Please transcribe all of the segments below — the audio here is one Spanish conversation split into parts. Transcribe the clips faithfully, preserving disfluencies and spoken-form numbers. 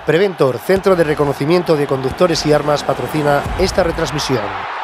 Preventor, Centro de Reconocimiento de Conductores y Armas, patrocina esta retransmisión.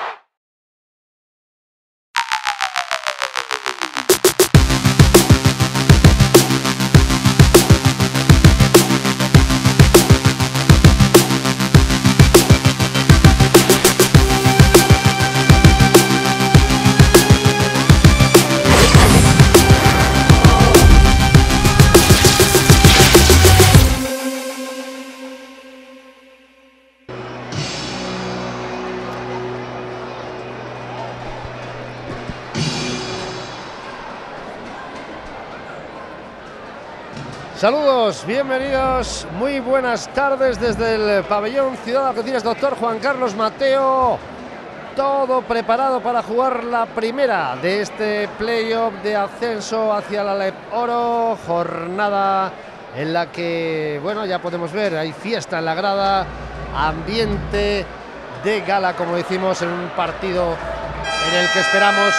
Saludos, bienvenidos, muy buenas tardes desde el pabellón Ciudad de Algeciras, doctor Juan Carlos Mateo. Todo preparado para jugar la primera de este playoff de ascenso hacia la Alep Oro. Jornada en la que, bueno, ya podemos ver, hay fiesta en la grada, ambiente de gala, como decimos, en un partido en el que esperamos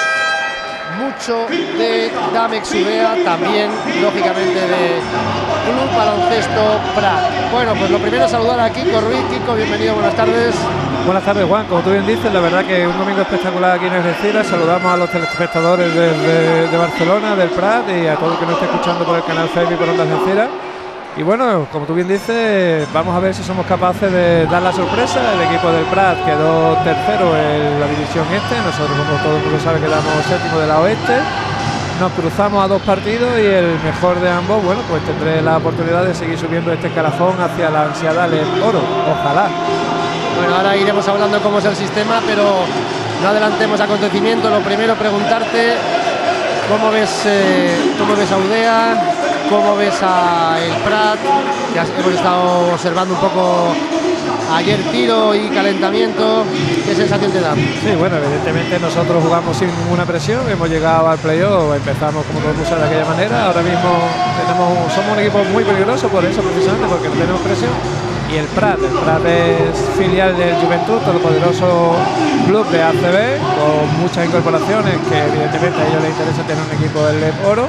mucho de Damex Udea, también lógicamente de Club Baloncesto Prat. Bueno, pues lo primero es saludar a Kiko Ruiz. Kiko, bienvenido, buenas tardes. Buenas tardes, Juan. Como tú bien dices, la verdad que un domingo espectacular aquí en Algeciras. Saludamos a los telespectadores de, de, de Barcelona, del Prat, y a todo el que nos esté escuchando por el canal Facebook y por Onda Algeciras. Y bueno, como tú bien dices, vamos a ver si somos capaces de dar la sorpresa. El equipo del Prat quedó tercero en la división este. Nosotros, como todo el mundo sabe, quedamos séptimo de la oeste. Nos cruzamos a dos partidos y el mejor de ambos, bueno, pues tendré la oportunidad de seguir subiendo este escalafón hacia la ansiada Alep Oro. Ojalá. Bueno, ahora iremos hablando cómo es el sistema, pero no adelantemos acontecimientos. Lo primero, preguntarte cómo ves, eh, cómo ves a Udea, cómo ves a el Prat, que hemos estado observando un poco ayer tiro y calentamiento. ¿Qué sensación te da? Sí, bueno, evidentemente nosotros jugamos sin ninguna presión, hemos llegado al playoff, empezamos como todo el mundo sabe de aquella manera. Ahora mismo tenemos, somos un equipo muy peligroso por eso, precisamente porque no tenemos presión. Y el Prat, el Prat es filial del Juventud, todopoderoso club de A C B, con muchas incorporaciones que evidentemente a ellos les interesa tener un equipo del Alep Oro.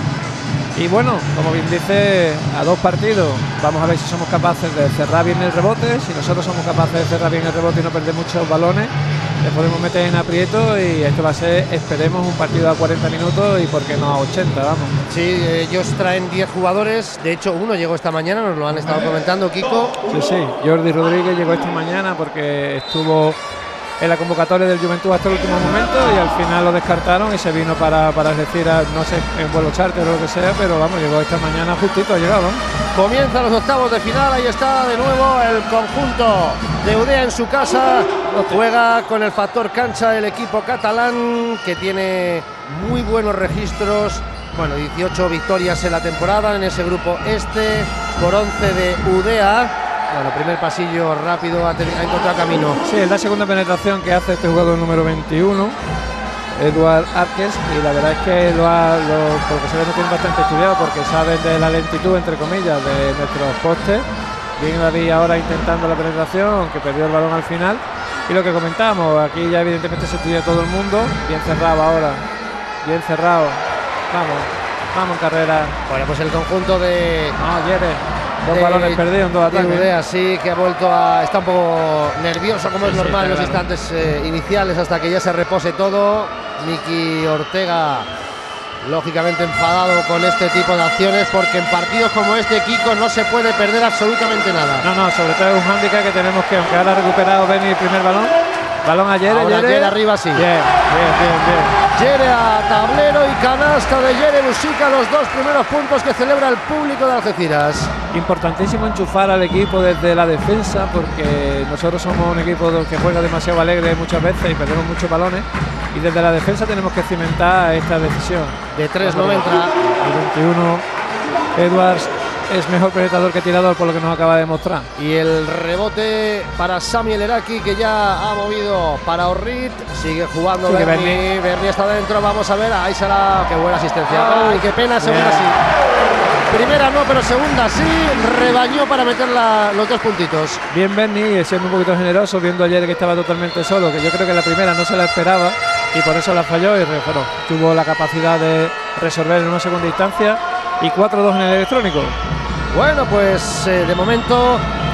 Y bueno, como bien dice, a dos partidos vamos a ver si somos capaces de cerrar bien el rebote. Si nosotros somos capaces de cerrar bien el rebote y no perder muchos balones, les podemos meter en aprieto, y esto va a ser, esperemos, un partido a cuarenta minutos y por qué no a ochenta, vamos. Sí, ellos traen diez jugadores, de hecho uno llegó esta mañana, nos lo han estado comentando, Kiko. Sí, sí, Jordi Rodríguez llegó esta mañana porque estuvo en la convocatoria del Juventud hasta el último momento y al final lo descartaron y se vino para, para decir, a, no sé, en vuelo charter o lo que sea, pero vamos, llegó esta mañana justito, ha llegado. Comienzan los octavos de final, ahí está de nuevo el conjunto de Udea en su casa. Juega con el factor cancha el equipo catalán, que tiene muy buenos registros. Bueno, dieciocho victorias en la temporada en ese grupo este, por once de Udea. Bueno, primer pasillo rápido, ha, ha encontrado camino. Sí, es la segunda penetración que hace este jugador número veintiuno, Eduard Arques, y la verdad es que lo ha, lo, por lo que se ve, no tiene bastante estudiado, porque saben de la lentitud, entre comillas, de nuestros postes. Bien David ahora intentando la penetración, aunque perdió el balón al final. Y lo que comentábamos, aquí ya evidentemente se estudia todo el mundo. Bien cerrado ahora, bien cerrado. Vamos, vamos en carrera. Bueno, pues el conjunto de... No, Yere. Dos balones perdidos, dos ataques. Udea, sí, que ha vuelto a... Está un poco nervioso, como sí, es normal, sí, en los claro. instantes eh, iniciales, hasta que ya se repose todo. Miki Ortega, lógicamente enfadado con este tipo de acciones, porque en partidos como este, Kiko, no se puede perder absolutamente nada. No, no, sobre todo es un hándicap que tenemos que, aunque ahora ha recuperado Beni el primer balón. Balón a Yere, Ahora Yere arriba, sí. Bien, bien, bien, bien. Yere a tablero y canasta de Yere Busica, los dos primeros puntos que celebra el público de Algeciras. Importantísimo enchufar al equipo desde la defensa, porque nosotros somos un equipo que juega demasiado alegre muchas veces y perdemos muchos balones, y desde la defensa tenemos que cimentar esta decisión. De tres no entra. El veintiuno, Edwards es mejor penetrador que tirador, por lo que nos acaba de demostrar. Y el rebote para Sami El Eraki, que ya ha movido para Orrit. Sigue jugando Sigue Berni. Berni. Berni está dentro, vamos a ver. Ahí será, qué buena asistencia. Ay, qué pena, segunda Bien. sí. Primera no, pero segunda sí. Rebañó para meter la, los dos puntitos. Bien Berni, siendo un poquito generoso, viendo ayer que estaba totalmente solo, que yo creo que la primera no se la esperaba y por eso la falló, y bueno, tuvo la capacidad de resolver en una segunda instancia. Y cuatro dos en el electrónico. Bueno, pues eh, de momento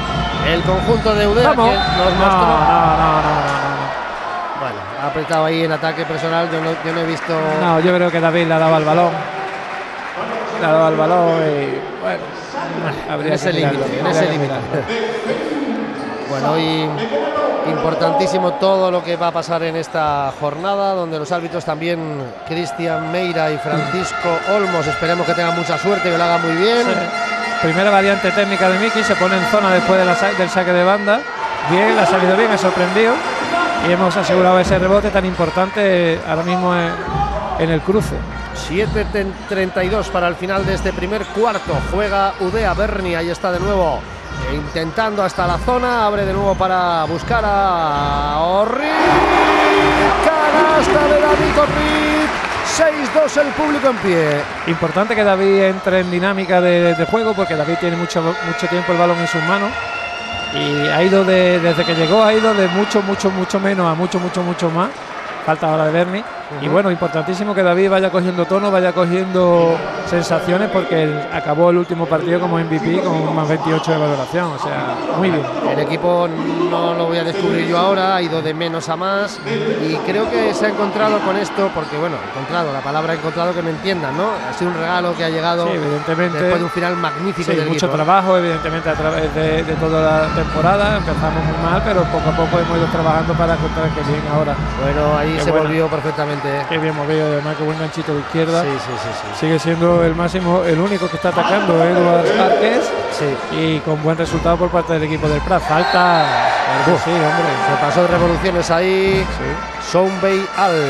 el conjunto de Udea, ¿Cómo? que nos No, mostró. no, no, no, no, no. Bueno, ha apretado ahí en ataque personal. Yo no, yo no he visto. No, yo creo que David le ha dado al balón. Le ha dado al balón y bueno, habría en ese que mirarlo, límite, en habría ese que límite. mirarlo. Bueno, hoy importantísimo todo lo que va a pasar en esta jornada, donde los árbitros también, Cristian Meira y Francisco Olmos, esperemos que tengan mucha suerte y que lo hagan muy bien. Sí. Primera variante técnica de Miki, se pone en zona después de la sa del saque de banda. Bien, la ha salido bien, ha sorprendido y hemos asegurado ese rebote tan importante ahora mismo en, en el cruce. siete treinta y dos para el final de este primer cuarto. Juega Udea Berni, ahí está de nuevo, e intentando hasta la zona, abre de nuevo para buscar a Orrit. Canasta de David Orrit. seis dos el público en pie. Importante que David entre en dinámica de, de juego, porque David tiene mucho, mucho tiempo el balón en sus manos y ha ido de, desde que llegó ha ido de mucho, mucho, mucho menos a mucho, mucho, mucho más. Falta ahora de Berni. Uh-huh. Y bueno, importantísimo que David vaya cogiendo tono, vaya cogiendo sensaciones, porque él acabó el último partido como M V P con un más veintiocho de valoración, o sea, muy bien. El equipo no lo voy a descubrir yo ahora, ha ido de menos a más y creo que se ha encontrado con esto, porque bueno, encontrado, la palabra encontrado, que me entiendan, ¿no? Ha sido un regalo que ha llegado, sí, evidentemente, después de un final magnífico sí, del mucho equipo. trabajo, evidentemente, a través de, de toda la temporada. Empezamos muy mal, pero poco a poco hemos ido trabajando para encontrar que bien ahora. Bueno, ahí qué se buena. volvió perfectamente. Qué bien movido, además, qué buen ganchito de izquierda. Sí, sí, sí, sí. Sigue siendo el máximo, el único que está atacando, Eduard Arques. Sí. Y con buen resultado por parte del equipo del Prat. Falta. Uh, sí, hombre. Se pasó de revoluciones ahí. Sí. Sounbei Al.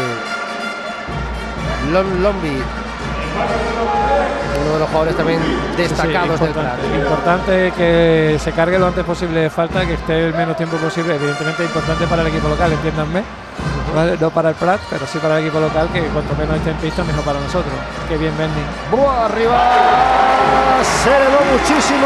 Lon Lombi. Uno de los jugadores también destacados sí, sí, del Prat. Importante que se cargue lo antes posible de falta, que esté el menos tiempo posible. Evidentemente importante para el equipo local, entiéndanme. ¿Vale? No para el Prat, pero sí para el equipo local, que cuanto menos esté en pista, mejor para nosotros. Qué bien, Benny. ¡Buah, arriba! Se elevó muchísimo.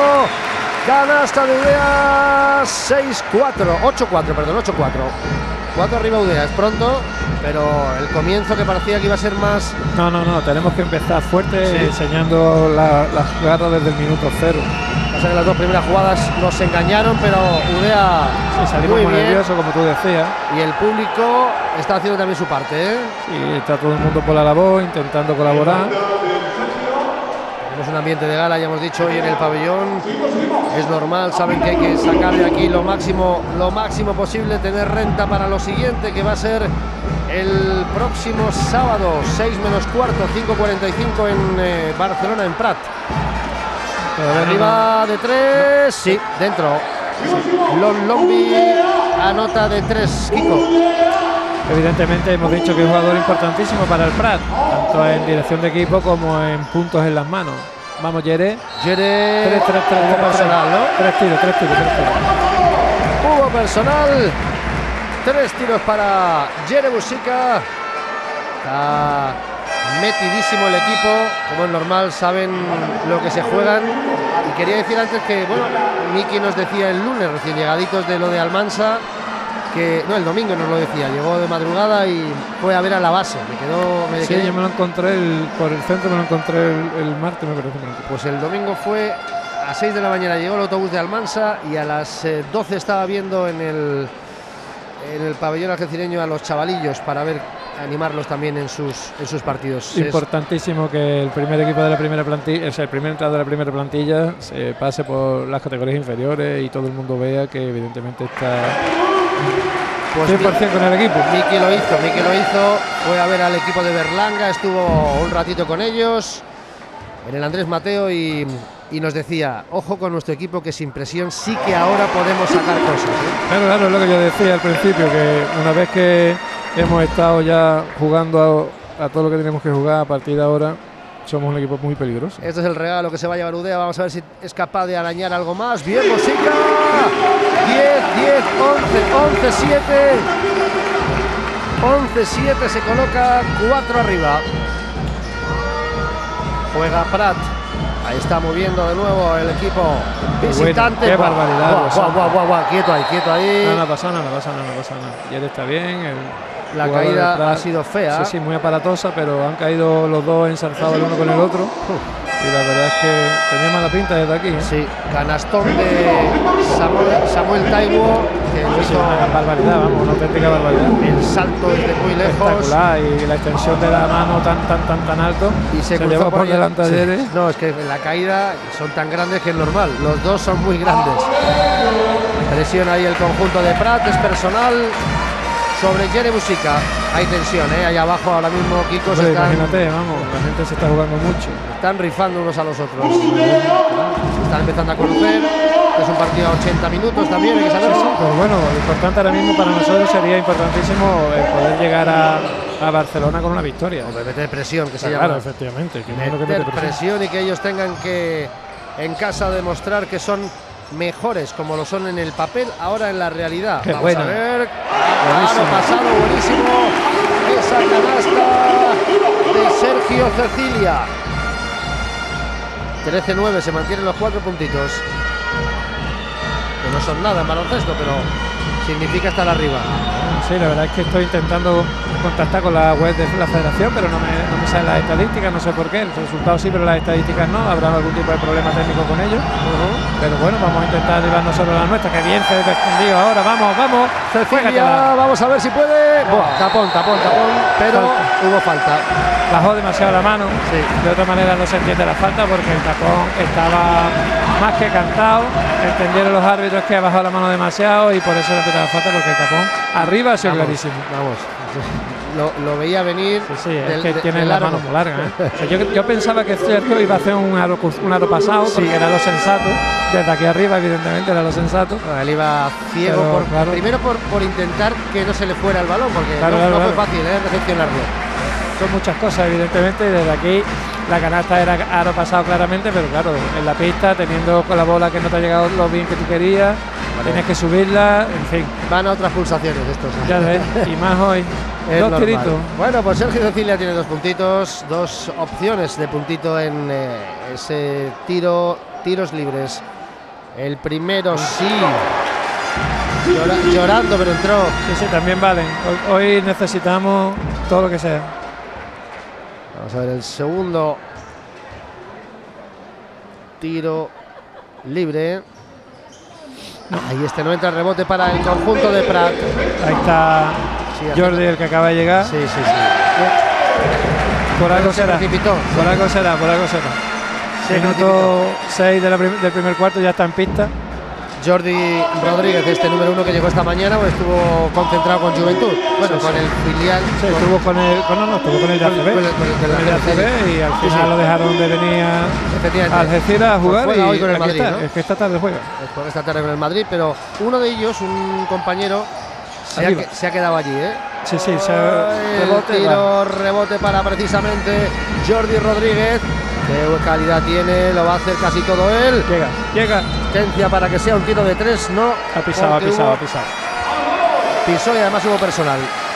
Canasta de Udea. seis cuatro, ocho cuatro, perdón, ocho cuatro. cuatro arriba Udea, es pronto, pero el comienzo que parecía que iba a ser más. No, no, no, tenemos que empezar fuerte, sí. enseñando la, la jugada desde el minuto cero. Pasa que las dos primeras jugadas nos engañaron, pero Udea sí, salimos muy, muy nerviosos, como tú decías. Y el público está haciendo también su parte, ¿eh? Sí, está todo el mundo por la labor, intentando colaborar. Tenemos un ambiente de gala, ya hemos dicho, hoy en el pabellón. Es normal, saben que hay que sacar de aquí lo máximo, lo máximo posible, tener renta para lo siguiente, que va a ser el próximo sábado, seis menos cuarto, cinco cuarenta y cinco en eh, Barcelona, en Prat. Arriba de tres, sí, dentro. Lon Lombi anota de tres, Kiko. Evidentemente hemos dicho que es un jugador importantísimo para el Prat, tanto en dirección de equipo como en puntos en las manos. Vamos, Yere. Yere. Tres, tres, tres, Hubo tres, personal, ¿no? Tres tiros, tres tiros, tres tiros. Hubo personal. Tres tiros para Yere Busica. Está metidísimo el equipo, como es normal, saben lo que se juegan. Y quería decir antes que, bueno, Miki nos decía el lunes, recién llegaditos de lo de Almansa, que no, el domingo nos lo decía, llegó de madrugada y fue a ver a la base. Me quedó. Me sí, quedé, yo me lo encontré el, por el centro, me lo encontré el, el martes, me parece. Pues el domingo fue a las seis de la mañana, llegó el autobús de Almansa y a las eh, doce estaba viendo en el, en el pabellón algecireño a los chavalillos para ver, animarlos también en sus, en sus partidos. Importantísimo es que el primer equipo de la primera plantilla, o sea, el primer entrado de la primera plantilla se pase por las categorías inferiores y todo el mundo vea que evidentemente está pues cien por ciento con el equipo. Miki lo hizo, Miki lo hizo, fue a ver al equipo de Berlanga, estuvo un ratito con ellos en el Andrés Mateo y, y nos decía, ojo con nuestro equipo, que sin presión sí que ahora podemos sacar cosas, ¿eh? Claro, claro, es lo que yo decía al principio, que una vez que hemos estado ya jugando a, a todo lo que tenemos que jugar, a partir de ahora somos un equipo muy peligroso. Este es el regalo que se va a llevar Udea. Vamos a ver si es capaz de arañar algo más. Bien, Busica. diez, diez, once, once, siete. once, siete, se coloca cuatro arriba. Juega Prat. Ahí está moviendo de nuevo el equipo visitante. Bueno, qué barbaridad. Guau, guau, guau, guau, guau. Quieto ahí, quieto ahí. No, no pasa nada, no pasa nada, no pasa nada. Y él está bien. El La caída ha sido fea. Sí, sí, muy aparatosa, pero han caído los dos ensarzados el uno con el otro. Uh. Y la verdad es que tenía mala pinta desde aquí, ¿eh? Sí, canastón de Samuel Taiwo, que lo Sí, hizo una barbaridad, vamos, una auténtica barbaridad. el salto desde muy lejos. Espectacular, y la extensión de la mano tan tan tan tan alto. Y se, se cruzó llevó por ahí. delante Sí. de él. No, es que en la caída son tan grandes que es normal. Los dos son muy grandes. Presiona ahí el conjunto de Prat, es personal sobre Jere Busica. Hay tensión, ¿eh? Ahí abajo ahora mismo, Kiko, se Hombre, están, imagínate, vamos, la gente se está jugando mucho. están rifando unos a los otros. Se están empezando a conocer. Es un partido a ochenta minutos también, hay que saberlo. Sí, pero bueno, lo importante ahora mismo para nosotros sería importantísimo el poder llegar a, a Barcelona con una victoria. Hombre, meter presión, que se Claro, llama. efectivamente. Que no es lo que Meter mete presión. presión y que ellos tengan que en casa demostrar que son mejores como lo son en el papel, ahora en la realidad. Qué Vamos bueno. a ver. Buenísimo. Claro, pasado, buenísimo. Esa canasta de Sergio Cecilia. trece nueve, se mantienen los cuatro puntitos. Que no son nada en baloncesto, pero significa estar arriba. Sí, la verdad es que estoy intentando contactar con la web de la federación, pero no me, no me salen las estadísticas, no sé por qué. El resultado sí, pero las estadísticas no. Habrá algún tipo de problema técnico con ellos. Uh-huh. Pero bueno, vamos a intentar llevar nosotros la nuestra. Que bien se ha defendido ahora. Vamos, vamos. Cecilia, vamos a ver si puede. Buah, tapón, tapón, tapón, pero Falta. hubo falta. Bajó demasiado la mano. Sí. De otra manera no se entiende la falta porque el tapón estaba más que cantado. Entendieron los árbitros que ha bajado la mano demasiado y por eso le pitaba falta, porque el tapón arriba ha sido Vamos, clarísimo. Vamos. Lo, lo veía venir. Sí, sí, es del- que de- tiene de la largo. mano muy larga. ¿eh? O sea, yo, yo pensaba que Sergio iba a hacer un aro, un aro pasado, Sí. porque era lo sensato. Desde aquí arriba, evidentemente, era lo sensato. No, él iba ciego, Pero, por, claro. primero por, por intentar que no se le fuera el balón, porque Claro, no, claro, no fue claro. fácil ¿eh? recepcionarlo. Son muchas cosas, evidentemente, y desde aquí la canasta era aro pasado claramente, pero claro, en la pista, teniendo con la bola que no te ha llegado lo bien que tú querías, tienes que subirla, en fin, Van a otras pulsaciones estos. ya ves, y más hoy. Es Dos normal. tiritos. Bueno, pues Sergio Cecilia tiene dos puntitos, dos opciones de puntito en eh, ese tiro, tiros libres. El primero sí, Llora- llorando, pero entró. Sí, sí, también valen. Hoy, hoy necesitamos todo lo que sea. Vamos a ver el segundo tiro libre. Ahí este no entra, el rebote para el conjunto de Prat. Ahí está Sí, hace- Jordi, el que acaba de llegar. Sí, sí, sí. Por algo Se será. precipitó. Por algo será, por algo será. Se Minuto seis de la prim- del primer cuarto, ya está en pista. Jordi Rodríguez, este número uno que llegó esta mañana, pues estuvo concentrado con Juventud. Bueno, Sí, con sí. el filial. Sí, con- estuvo con el. Con, no, no, estuvo con el de A C B. Con el- con el- con el Con el de A C B, y al Sí, final sí. lo dejaron donde venía Efectivamente. Algeciras a jugar. Pues juega y hoy con el aquí Madrid, está. ¿no? Es que esta tarde juega. Juega esta tarde con el Madrid, pero uno de ellos, un compañero, se, ha, Arriba. que- se ha quedado allí, ¿eh? Sí, sí, se El rebote. tiro, rebote para precisamente Jordi Rodríguez. Qué calidad tiene, lo va a hacer casi todo él. Llega, llega. Potencia para que sea un tiro de tres, no. Ha pisado, ha porque pisado, hubo- ha pisado. Pisó y además hubo personal.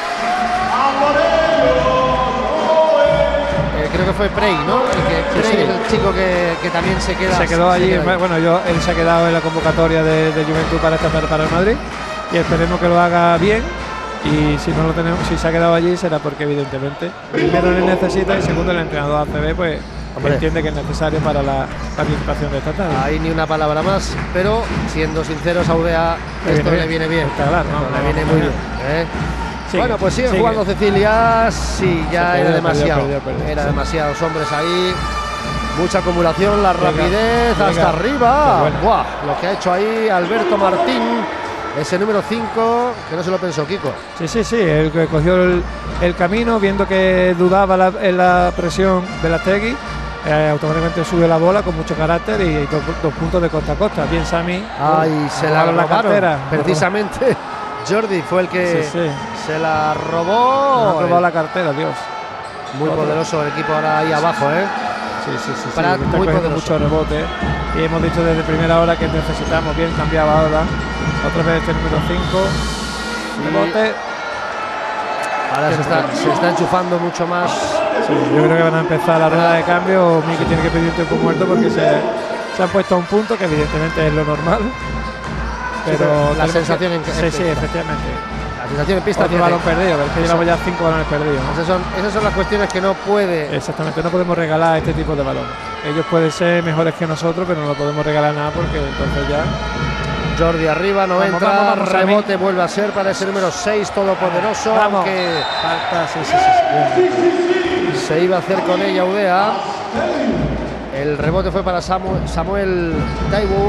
Eh, creo que fue Prey, ¿no? El que, Sí, Prey sí. es el chico que, que también se queda. Se quedó allí, queda ahí. bueno, yo, él se ha quedado en la convocatoria de, de Juventud para esta tarde para el Madrid y esperemos que lo haga bien. Y si no lo tenemos, si se ha quedado allí será porque evidentemente primero le necesita y segundo el entrenador A C B pues Hombre. entiende que es necesario para la participación de esta tarde. Ahí ni una palabra más, pero siendo sinceros a U D A, Le esto viene le viene bien. Está claro, Esto no, le no, viene no, muy no. bien. ¿eh? Sigue, Bueno, pues sigue, sigue. jugando Cecilia. Sí, ya Se era perdió, demasiado. perdió, perdió, perdió, era sí. demasiados hombres ahí. Mucha acumulación, la Llega, rapidez llega. hasta arriba. Qué bueno. Buah, lo que ha hecho ahí Alberto Martín, ese número cinco, que no se lo pensó Kiko. Sí, sí, sí, el que cogió el, el camino viendo que dudaba la, en la presión de la Tegui, eh, automáticamente sube la bola con mucho carácter y dos, dos puntos de costa a costa. Bien Sami. Ay, se la robaron robaron. cartera. Precisamente Jordi fue el que Sí, sí. se la Nos robó. han robado la cartera, Dios. Muy poderoso el equipo ahora ahí abajo, ¿eh? Sí, sí, sí, sí, Prat, está muy cogiendo poderoso. mucho rebote y hemos dicho desde primera hora que necesitamos bien cambiado ahora. Otra vez este número cinco. Rebote. Ahora se está, se está enchufando mucho más. Sí, yo creo que van a empezar la rueda de cambio. Miki tiene que pedir un tiempo muerto porque se, se han puesto a un punto que evidentemente es lo normal. Pero pero la tenemos sensación que- en que- sí, en sí, pista. efectivamente. La sensación en pista Otro tiene. balón perdido, es que Eso- llevamos ya cinco balones perdidos. ¿no? Esas son, esas son las cuestiones que no puede. Exactamente, no podemos regalar este tipo de balón. Ellos pueden ser mejores que nosotros, pero no lo podemos regalar nada porque entonces ya Jordi arriba, no vamos, entra, vamos, vamos, rebote Sammy. Vuelve a ser para ese número seis todopoderoso. Vamos. Que falta, sí, sí, sí, sí. Se iba a hacer con ella Udea. El rebote fue para Samuel, Samuel Taibu.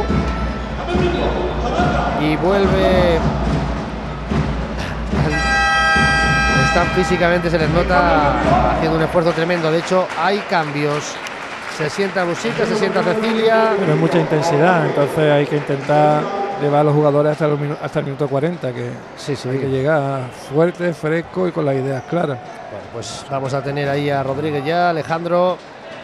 Y vuelve. Están físicamente, se les nota haciendo un esfuerzo tremendo. De hecho, hay cambios. Se sienta Busica, se sienta Cecilia. Pero es mucha intensidad, entonces hay que intentar llevar a los jugadores hasta, los hasta el minuto cuarenta, que sí, sí. hay que llegar fuerte, fresco y con las ideas claras. Bueno, pues vamos a tener ahí a Rodríguez ya, Alejandro.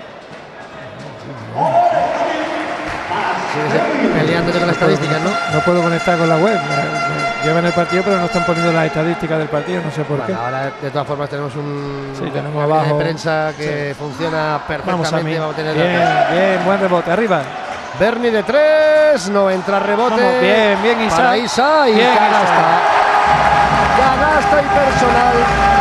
Sigues peleándote con las estadísticas, ¿no? No puedo conectar con la web. Llevan el partido, pero no están poniendo las estadísticas del partido, no sé por bueno, qué. Ahora, de todas formas, tenemos un sí, tenemos abajo de prensa que sí. funciona perfectamente. Vamos a, mí. Vamos a tener bien, bien, buen rebote, arriba. Berni de tres, no entra rebote. Vamos, bien, bien, Isa. Para Isa y bien, canasta. Canasta y personal.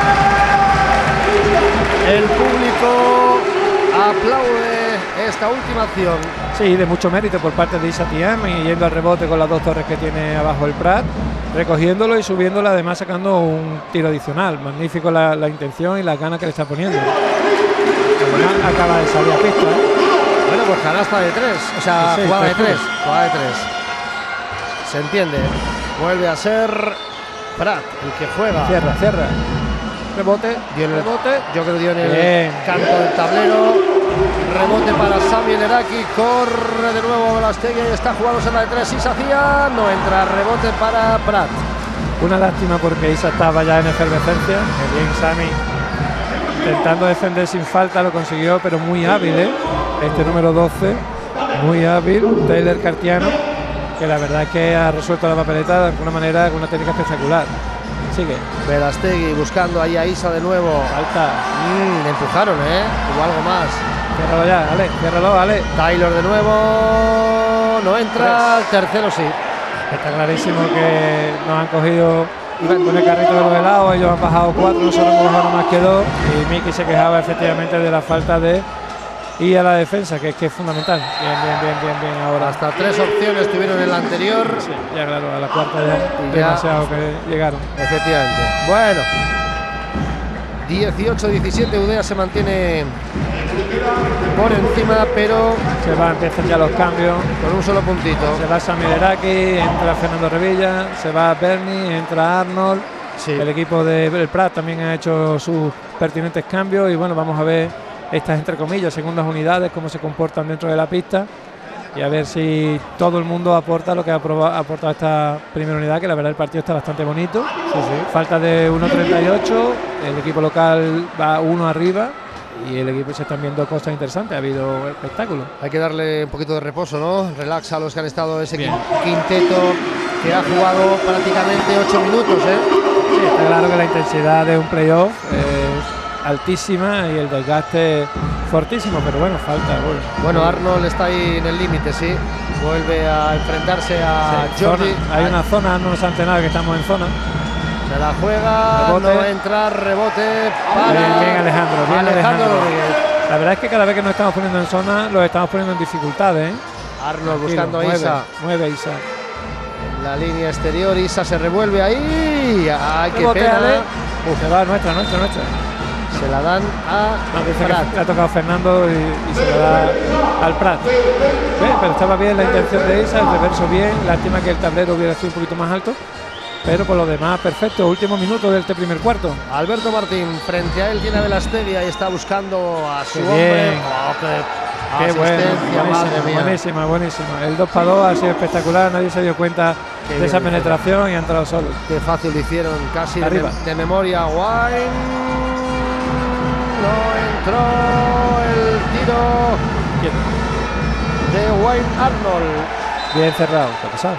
El público aplaude esta última acción. Sí, de mucho mérito por parte de Isa Tiam y yendo al rebote con las dos torres que tiene abajo el Prat, recogiéndolo y subiéndolo, además sacando un tiro adicional. Magnífico la, la intención y las ganas que le está poniendo. Además, acaba de salir a pista, ¿eh? Bueno, pues canasta de tres, o sea, sí, jugada de tres, tres, jugada de tres. Se entiende. Vuelve a ser Prat el que juega. Cierra, cierra. Rebote, dio en el rebote. Yo creo que dio en el bien, canto bien. del tablero. Rebote para Sami Leraki. Corre de nuevo Velastegui y está jugándose la de tres. Isa hacía, no entra. Rebote para Prat. Una lástima porque Isa estaba ya en efervescencia. Que bien Sami intentando defender sin falta, lo consiguió, pero muy hábil, ¿eh? Este número doce, muy hábil, Taylor Cartiano, que la verdad es que ha resuelto la papeleta de alguna manera con una técnica espectacular. Sigue. Velastegui buscando ahí a Isa de nuevo. Falta. Mm, le empujaron, ¿eh? Hubo algo más. Ciérralo ya, Ale, ciérralo, Ale. Taylor de nuevo, no entra, el tercero sí. Está clarísimo que nos han cogido con el carrito de los helados, ellos han bajado cuatro, nosotros hemos bajado más que dos, y Miki se quejaba efectivamente de la falta de ir a la defensa, que es que es fundamental. Bien, bien, bien, bien, bien ahora. Hasta tres opciones tuvieron en el anterior. Sí, ya claro, a la cuarta ya, y demasiado ya, que llegaron. Efectivamente. Bueno, dieciocho diecisiete, Udea se mantiene por encima, pero se va, empiezan ya los cambios. Con un solo puntito. Se va Sami Leraki, entra Fernando Revilla, se va Berni, entra Arnold. Sí. El equipo de El Prat también ha hecho sus pertinentes cambios y bueno, vamos a ver estas entre comillas segundas unidades, cómo se comportan dentro de la pista y a ver si todo el mundo aporta lo que ha aportado esta primera unidad, que la verdad el partido está bastante bonito. Sí, sí. Falta de uno treinta y ocho, el equipo local va uno arriba y el equipo se están viendo cosas interesantes, ha habido espectáculo. Hay que darle un poquito de reposo, ¿no? Relax a los que han estado ese Bien. quinteto que ha jugado prácticamente ocho minutos, ¿eh? Sí, está claro que la intensidad de un playoff es altísima y el desgaste fortísimo, pero bueno, falta. Bueno, bueno Arnold está ahí en el límite, sí. Vuelve a enfrentarse a sí, Jordi. Zona. Hay una zona, no nos ante nada que estamos en zona. Se la juega, rebote. No entra, rebote para bien, bien Alejandro, bien Alejandro, Alejandro. La verdad es que cada vez que nos estamos poniendo en zona, los estamos poniendo en dificultades, ¿eh? Arnold buscando a Isa. Mueve Isa. La línea exterior, Isa se revuelve ahí. ¡Ay, qué rebote, pena! Uf, se va nuestra, nuestra, nuestra. Se la dan a no, dice Prat. Que le ha tocado Fernando y, y se la da al Prat. ¿Ves? Pero estaba bien la intención de Isa, el reverso bien. Lástima que el tablero hubiera sido un poquito más alto. Pero por lo demás, perfecto. Último minuto de este primer cuarto. Alberto Martín, frente a él tiene a Velastegui y está buscando a su qué hombre. Bien. Oh, qué qué bueno, madre mía. Buenísima, buenísima. El dos para dos ha sido espectacular. Nadie se dio cuenta qué de esa penetración y ha entrado solo. Qué fácil lo hicieron, casi de, mem de memoria. Wine. No entró el tiro ¿Quién? de Wayne Arnold. Bien cerrado. ¿Qué ha pasado?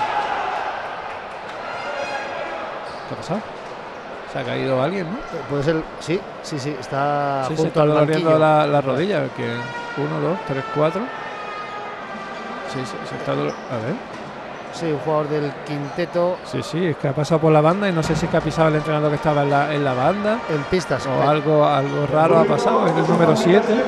¿Qué ha pasado? Se ha caído alguien, ¿no? Puede ser, sí, sí, sí, está sí, junto se está al doliendo la, la rodilla, que uno, dos, tres, cuatro. Sí, sí, se está doliendo. A ver. Sí, un jugador del quinteto. Sí, sí, es que ha pasado por la banda y no sé si es que ha pisado el entrenador que estaba en la, en la banda. En pistas. O algo, algo raro ha pasado, es el número siete.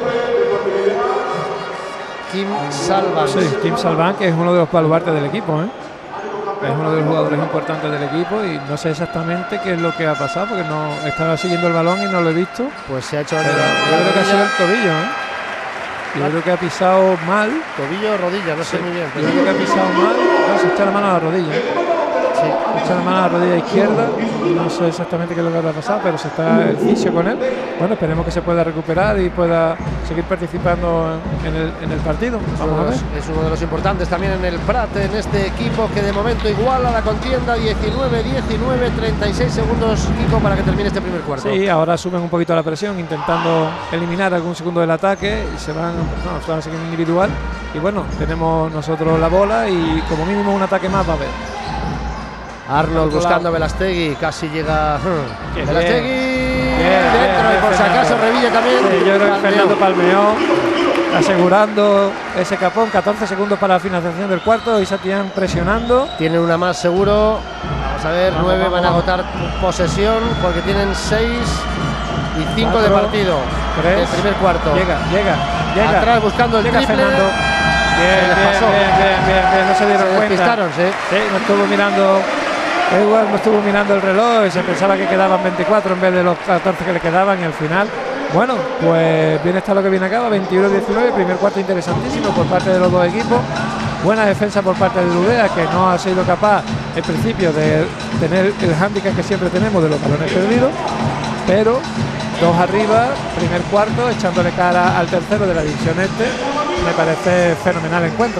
Kim Salvan. Sí, Kim Salvan, que es uno de los baluartes del equipo, ¿eh? es uno de los jugadores importantes del equipo y no sé exactamente qué es lo que ha pasado porque no estaba siguiendo el balón y no lo he visto. Pues se ha hecho... Pero yo creo que ha sido el tobillo, ¿eh? Yo creo que ha pisado mal. Tobillo o rodilla, no sé Sí, muy bien. Yo creo que ha pisado mal. No, se echa la mano a la rodilla. Sí. Se echa la mano a la rodilla izquierda. No sé exactamente qué es lo que le ha pasado, pero se está el fisio con él. Bueno, esperemos que se pueda recuperar y pueda seguir participando en el, en el partido. Vamos a ver. Es uno de los importantes también en el Prat, en este equipo que de momento iguala la contienda. Diecinueve diecinueve, treinta y seis segundos, Kiko, para que termine este primer cuarto. Sí, ahora suben un poquito la presión, intentando eliminar algún segundo del ataque y se van, no, se van a seguir individual. Y bueno, tenemos nosotros la bola y como mínimo un ataque más va a haber. Arnold buscando a Velastegui, casi llega Bien, Velastegui bien, dentro bien, y por bien, si acaso Fernando. Revilla también. Sí, yo creo que Palmeó. Fernando palmeó, asegurando ese capón. catorce segundos para la finalización del cuarto y Satián presionando. Tienen una más seguro. Vamos a ver, Vamos, nueve vamos, van a vamos. agotar posesión porque tienen seis y cinco de Cuatro, partido. tres, el primer cuarto. Llega, llega, llega. Atrás buscando el llega triple. Fernando. Bien, Se les bien, pasó. bien, bien, bien, bien, no se dieron Se cuenta. despistaron, sí. Sí, no estuvo mirando. Igual no estuvo mirando el reloj y se pensaba que quedaban veinticuatro en vez de los catorce que le quedaban y al final, bueno, pues bien está lo que viene acaba, veintiuno diecinueve, primer cuarto interesantísimo por parte de los dos equipos, buena defensa por parte de Udea que no ha sido capaz en principio de tener el hándicap que siempre tenemos de los balones perdidos, pero dos arriba, primer cuarto, echándole cara al tercero de la división este, me parece fenomenal el encuentro.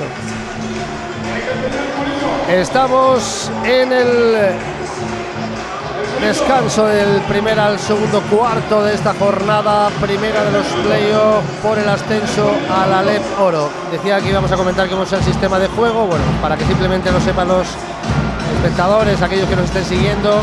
Estamos en el descanso del primer al segundo cuarto de esta jornada primera de los playoffs por el ascenso a la Alep Oro. Decía que íbamos a comentar cómo es el sistema de juego, bueno, para que simplemente lo sepan los espectadores, aquellos que nos estén siguiendo.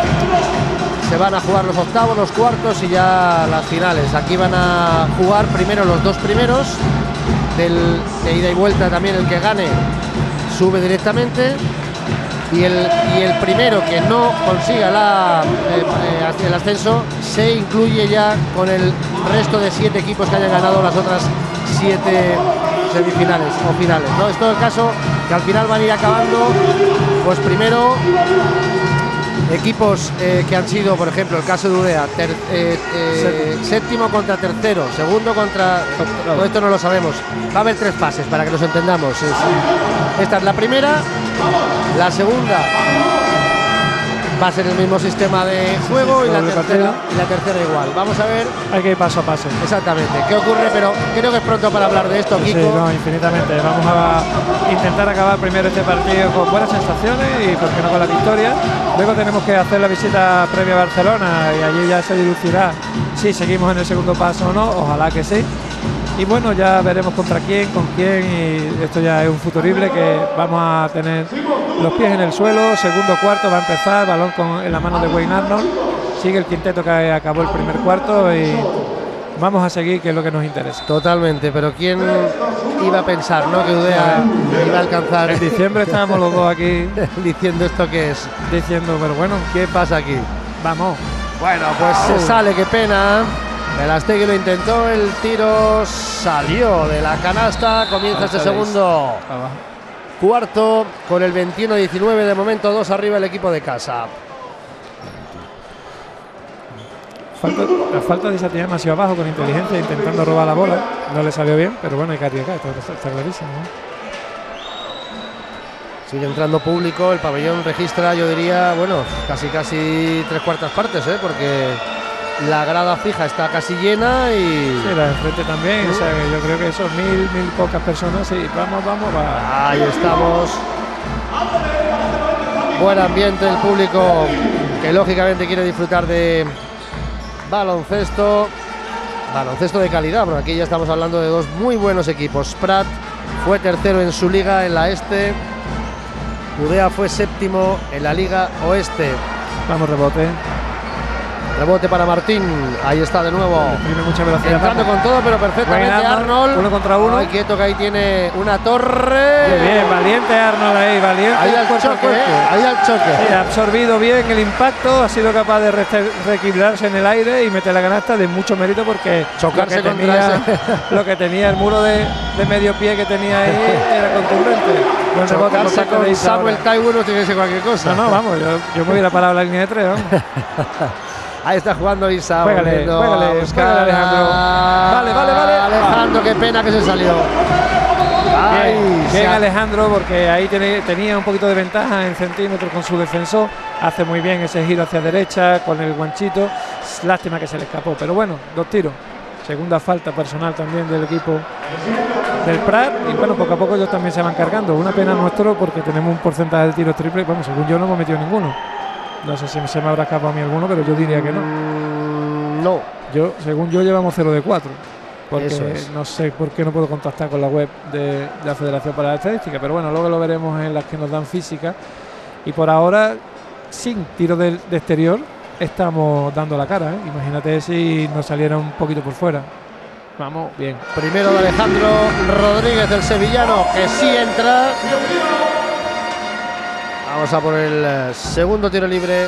Se van a jugar los octavos, los cuartos y ya las finales. Aquí van a jugar primero los dos primeros del, de ida y vuelta, también el que gane sube directamente y el, y el primero que no consiga la, eh, eh, el ascenso se incluye ya con el resto de siete equipos que hayan ganado las otras siete semifinales o finales, ¿no? Es todo el caso que al final van a ir acabando, pues primero equipos eh, que han sido, por ejemplo, el caso de Udea, ter, eh, eh, séptimo contra tercero, segundo contra... Todo esto no lo sabemos. Va a haber tres fases para que nos entendamos. Es, esta es la primera, la segunda va a ser el mismo sistema de juego y la tercera, y la tercera igual. Vamos a ver. Hay que ir paso a paso. Exactamente. ¿Qué ocurre? Pero creo que es pronto para hablar de esto, Kiko. Sí, no, infinitamente. Vamos a intentar acabar primero este partido con buenas sensaciones y, por qué no, con la victoria. Luego tenemos que hacer la visita previa a Barcelona y allí ya se dilucidará si seguimos en el segundo paso o no. Ojalá que sí. Y bueno, ya veremos contra quién, con quién, y esto ya es un futurible que vamos a tener los pies en el suelo. Segundo cuarto va a empezar, balón con, en la mano de Wayne Arnold. Sigue el quinteto que acabó el primer cuarto y vamos a seguir, que es lo que nos interesa. Totalmente, pero ¿quién iba a pensar, no, que Udea iba a alcanzar? En diciembre estábamos los dos aquí diciendo esto que es. diciendo, pero bueno, ¿Qué pasa aquí? vamos. Bueno, pues se sale, qué pena. Velastegui lo intentó, el tiro salió de la canasta. Comienza este segundo cuarto con el veintiuno diecinueve. De momento, dos arriba el equipo de casa. Falta, la falta de Satián demasiado abajo con inteligencia, intentando robar la bola. No le salió bien, pero bueno, hay que arriesgar, está, está clarísimo, ¿no? Sigue entrando público, el pabellón registra, yo diría, bueno, casi casi tres cuartas partes, ¿eh? Porque la grada fija está casi llena y... Sí, la de enfrente también, uh. o sea, que yo creo que esos mil, mil pocas personas, sí, vamos, vamos, va. Ahí estamos. Buen ambiente, el público que lógicamente quiere disfrutar de baloncesto, baloncesto de calidad, porque aquí ya estamos hablando de dos muy buenos equipos. Prat fue tercero en su liga en la este, Udea fue séptimo en la liga oeste. Vamos, rebote. Rebote para Martín. Ahí está de nuevo. Tiene mucha velocidad. Entrando con todo, pero perfectamente Arnold, Arnold. Uno contra uno. Ay, quieto que ahí tiene una torre. Muy bien, valiente Arnold ahí, valiente. Ahí al cuerpo a choque, cuerpo. eh, ahí al choque. Sí, ha absorbido bien el impacto, ha sido capaz de re- reequilibrarse en el aire y meter la canasta de mucho mérito porque Chocarse lo que, contra tenía, lo que tenía el muro de, de medio pie que tenía ahí era contundente. Buen rebote por Chocarse parte de con Isa Samuel ahora. Taiwo no tiene que ser cualquier cosa. No, no, vamos, yo, yo me hubiera parado la línea de tres, vamos. Ahí está jugando Isa. Juégale, volviendo juégale, a buscar juégale, Alejandro. a- Vale, vale, vale. Alejandro, qué pena que se salió. Ay, Bien, se bien ha- Alejandro, porque ahí tiene, tenía un poquito de ventaja en centímetros con su defensor. Hace muy bien ese giro hacia derecha con el guanchito. Lástima que se le escapó, pero bueno, dos tiros. Segunda falta personal también del equipo del Prat. Y bueno, poco a poco ellos también se van cargando. Una pena nuestro porque tenemos un porcentaje de tiros triple. Vamos, según yo no hemos metido ninguno. No sé si se me habrá escapado a mí alguno, pero yo diría que no. Mm, no. Yo, según yo, llevamos cero de cuatro. Porque Eso es. no sé por qué no puedo contactar con la web de, de la Federación para la Estadística, pero bueno, luego lo veremos en las que nos dan física. Y por ahora, sin tiro de, de exterior, estamos dando la cara, ¿eh? Imagínate si nos saliera un poquito por fuera. Vamos, bien. Primero de Alejandro Rodríguez, el sevillano, que sí entra. Vamos a por el eh, segundo tiro libre.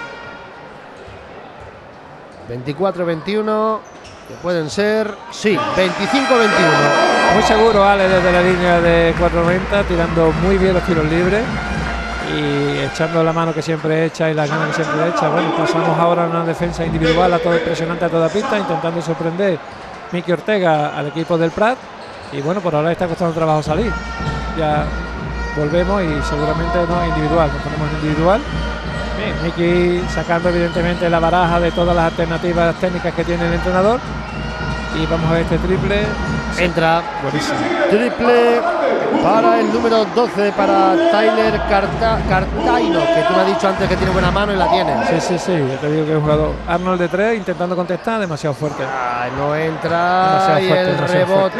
veinticuatro veintiuno. Que pueden ser, sí, veinticinco veintiuno. Muy seguro Ale desde la línea de cuatro noventa, tirando muy bien los tiros libres y echando la mano que siempre echa y la gana que siempre echa. Bueno, pasamos ahora a una defensa individual a todo impresionante a toda pista, intentando sorprender Miki Ortega al equipo del Prat. Y bueno, por ahora está costando trabajo salir. Ya volvemos y seguramente no individual, nos ponemos en individual. Bien, Miki sacando evidentemente la baraja de todas las alternativas técnicas que tiene el entrenador. Y vamos a ver este triple. Entra. Buenísimo. Triple para el número doce, para Tyler Carta Cartaino, que tú me has dicho antes que tiene buena mano y la tiene. Sí, sí, sí, yo te digo que es un jugador. Arnold de tres intentando contestar, demasiado fuerte. Ay, no entra. Demasiado Y fuerte, el demasiado rebote.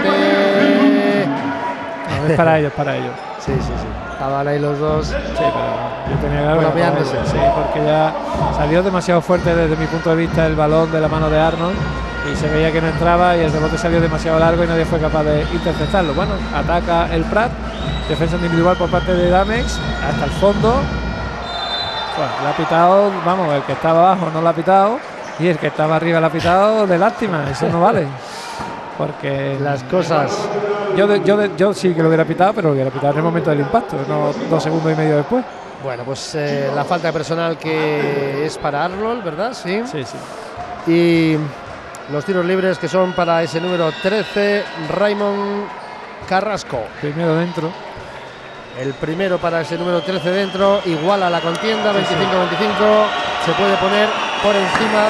No, es para ellos, para ellos. Sí, sí, sí. Estaban ahí los dos. Sí, pero yo tenía que haber Golpeándose. Sí, porque ya salió demasiado fuerte desde mi punto de vista el balón de la mano de Arnold y se veía que no entraba y el rebote salió demasiado largo y nadie fue capaz de interceptarlo. Bueno, ataca el Prat, defensa individual por parte de Damex hasta el fondo. Bueno, le ha pitado, vamos, el que estaba abajo no lo ha pitado y el que estaba arriba lo ha pitado de lástima, eso no vale. Porque Las cosas. yo, de- yo, de- yo sí que lo hubiera pitado, pero lo hubiera pitado en el momento del impacto, no dos segundos y medio después. Bueno, pues eh, la falta personal que es para Arnold, ¿verdad? Sí. Sí, sí. Y los tiros libres que son para ese número trece, Raymond Carrasco. Primero dentro. El primero para ese número trece dentro, igual a la contienda, veinticinco veinticinco. Se puede poner por encima.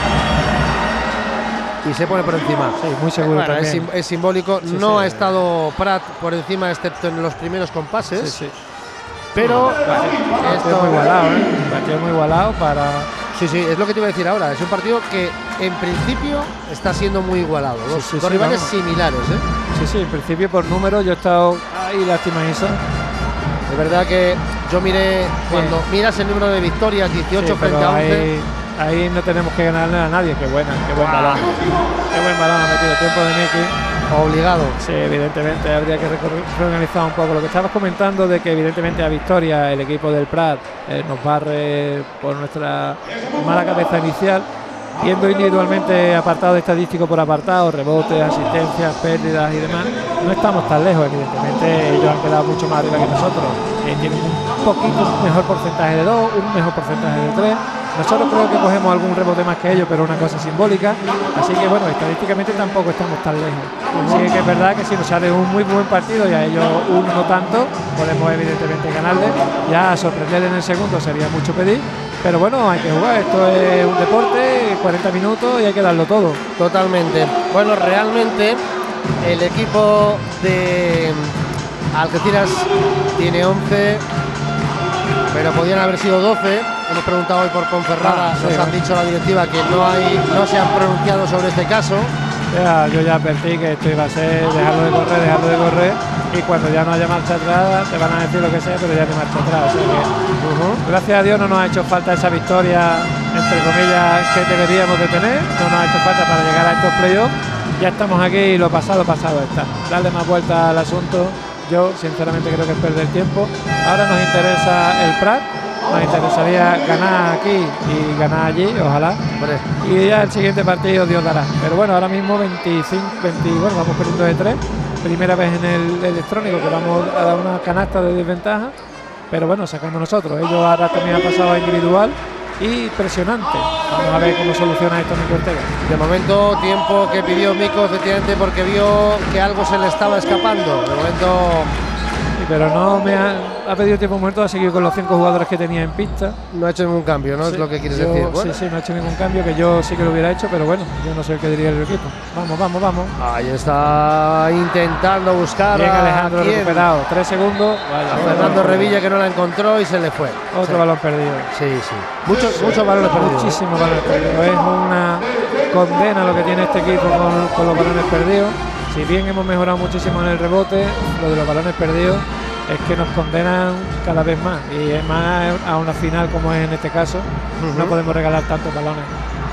Y se pone por encima. Sí, muy seguro Bueno, es, también. sim- es simbólico. Sí, no sí. ha estado Prat por encima, excepto en los primeros compases. Sí, sí. Pero Partido esto, muy igualado, ¿eh? Partido muy igualado para. sí, sí, es lo que te iba a decir ahora. Es un partido que en principio está siendo muy igualado. Sí, Dos, sí, dos sí, rivales vamos. similares, ¿eh? Sí, sí, en principio por número yo he estado. Ay, lástima Isa. De verdad que yo miré, cuando miras el número de victorias, dieciocho Sí, frente pero a once. ahí, ahí no tenemos que ganarle a nadie. Qué buena, qué buen Guau. balón. Qué buen balón ha metido. Tiempo de Miki. Obligado. Sí, evidentemente habría que recor- reorganizar un poco. Lo que estabas comentando de que evidentemente a Victoria el equipo del Prat eh, nos barre por nuestra mala cabeza inicial, viendo individualmente apartado estadístico por apartado, rebotes, asistencias, pérdidas y demás, no estamos tan lejos. Evidentemente ellos han quedado mucho más arriba que nosotros. Eh, tienen un poquito mejor porcentaje de dos, un mejor porcentaje de tres. Nosotros creo que cogemos algún rebote más que ellos, pero una cosa simbólica. Así que bueno, estadísticamente tampoco estamos tan lejos. Así que es verdad que si nos sale un muy buen partido y a ellos uno no tanto, podemos evidentemente ganarle. Ya sorprenderle en el segundo sería mucho pedir. Pero bueno, hay que jugar. Esto es un deporte, cuarenta minutos y hay que darlo todo. Totalmente. Bueno, realmente el equipo de Algeciras tiene once, pero podían haber sido doce. Hemos preguntado hoy por Ponferrada, Ah, sí, nos han ¿no? dicho la directiva que no hay, no se han pronunciado sobre este caso. Ya, yo ya advertí que esto iba a ser dejarlo de correr, dejarlo de correr. Y cuando ya no haya marcha atrás, te van a decir lo que sea, pero ya no hay marcha atrás. O sea que, gracias a Dios no nos ha hecho falta esa victoria entre comillas, que deberíamos de tener. No nos ha hecho falta para llegar a estos playoffs. Ya estamos aquí y lo pasado, pasado está. Darle más vuelta al asunto, yo sinceramente creo que es perder tiempo. Ahora nos interesa el Prat, nos interesaría ganar aquí y ganar allí, ojalá. Hombre. Y ya el siguiente partido Dios dará. Pero bueno, ahora mismo veinticinco, veinte, bueno, vamos perdiendo de tres. Primera vez en el electrónico que vamos a dar una canasta de desventaja. Pero bueno, sacamos nosotros. Ellos ahora también han pasado a individual y presionante. Vamos a ver cómo soluciona esto Mico Ortega. De momento, tiempo que pidió Mico, efectivamente, porque vio que algo se le estaba escapando. De momento. Sí, pero no me ha, ha pedido tiempo muerto, ha seguido con los cinco jugadores que tenía en pista. No ha hecho ningún cambio, ¿no? Sí, es lo que quieres yo, decir. Bueno. Sí, sí, no ha hecho ningún cambio, que yo sí que lo hubiera hecho, pero bueno, yo no sé qué diría el equipo. Vamos, vamos, vamos. Ahí está intentando buscar. Bien, a Alejandro quién. recuperado. Tres segundos. Vaya, A Fernando Revilla, que no la encontró y se le fue. Otro sí. balón perdido. Sí, sí. Muchos, muchos balones perdidos. Muchísimos balones perdidos. Es una condena lo que tiene este equipo con, con los balones perdidos. Si bien hemos mejorado muchísimo en el rebote, lo de los balones perdidos es que nos condenan cada vez más. Y es más a una final como es en este caso. Uh-huh. No podemos regalar tantos balones.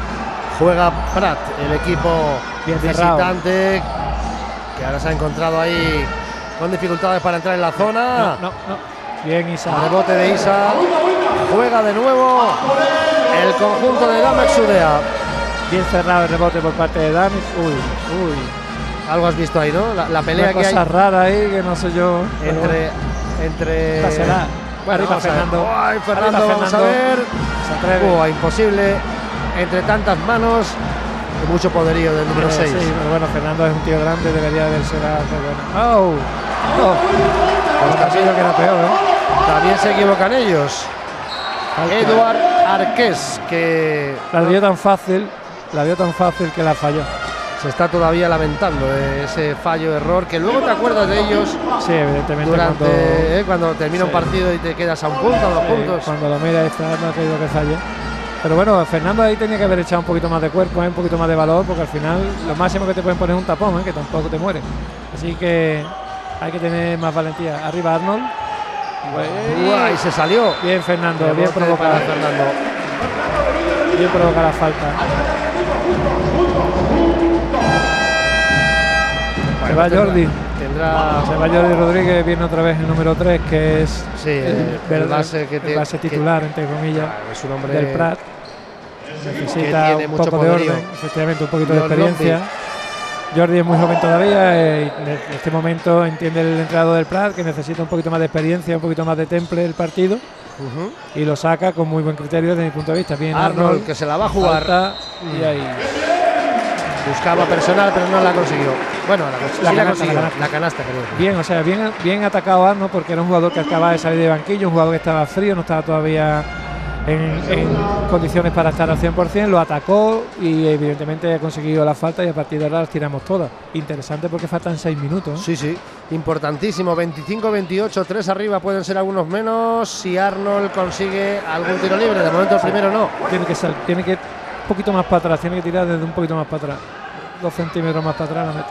Juega Prat, el equipo bien visitante, que ahora se ha encontrado ahí con dificultades para entrar en la zona. No, no, no. Bien Isa. Rebote de Isa. Juega de nuevo el conjunto de Damex Udea. Bien cerrado el rebote por parte de Damex. Uy, uy. Algo has visto ahí, ¿no? La, la pelea Una que hay. Una cosa rara ahí que no sé yo. Entre. entre Pasará. Bueno, arriba Fernando. Ay, Fernando, arriba vamos Fernando. a ver. Se atreve. Oh, imposible. Entre tantas manos. Y mucho poderío del número seis. Sí, pero bueno, Fernando es un tío grande, debería de ser bueno. ¡Oh! ¡Oh! Pues ha sido que era peor, ¿eh? También se equivocan ellos. Falta. Eduard Arqués, que. La dio tan fácil, la dio tan fácil que la falló. Se está todavía lamentando de ese fallo, error, que luego te acuerdas de ellos. Sí, evidentemente. Durante, cuando, eh, cuando termina sí. un partido y te quedas a un punto, a dos sí, puntos. Cuando lo mira, está, no ha querido que falle. Pero bueno, Fernando ahí tenía que haber echado un poquito más de cuerpo, ¿eh? Un poquito más de valor, porque al final lo máximo que te pueden poner es un tapón, ¿eh? Que tampoco te muere. Así que hay que tener más valentía. Arriba Arnold. Uy, se salió. Bien Fernando, bien, bien provocada. Fernando. Bien provoca la falta. Se va Jordi. Tendrá... Se va Jordi Rodríguez, viene otra vez el número tres, que es sí, el, el, base, que el base titular, que, entre comillas, es un hombre del Prat. Necesita un poco poderío. de orden, efectivamente, un poquito de experiencia. Jordi es muy joven todavía y en este momento entiende el entrenador del Prat que necesita un poquito más de experiencia, un poquito más de temple el partido. Uh-huh. Y lo saca con muy buen criterio desde mi punto de vista. Bien Arnold, Arnold que se la va a jugar. Falta, y ahí. Buscaba personal, pero no la consiguió. Bueno, la, sí la, canasta, la consiguió. La canasta, la canasta creo. Bien, o sea, bien, bien atacado Arnold porque era un jugador que acababa de salir de banquillo, un jugador que estaba frío, no estaba todavía en, en condiciones para estar al cien por cien, lo atacó y evidentemente ha conseguido la falta y a partir de ahora las tiramos todas. Interesante porque faltan seis minutos. Sí, sí, importantísimo. veinticinco veintiocho, tres arriba, pueden ser algunos menos si Arnold consigue algún tiro libre. De momento el primero no. Tiene que ser, tiene que un poquito más para atrás, tiene que tirar desde un poquito más para atrás. Dos centímetros más para atrás la mete.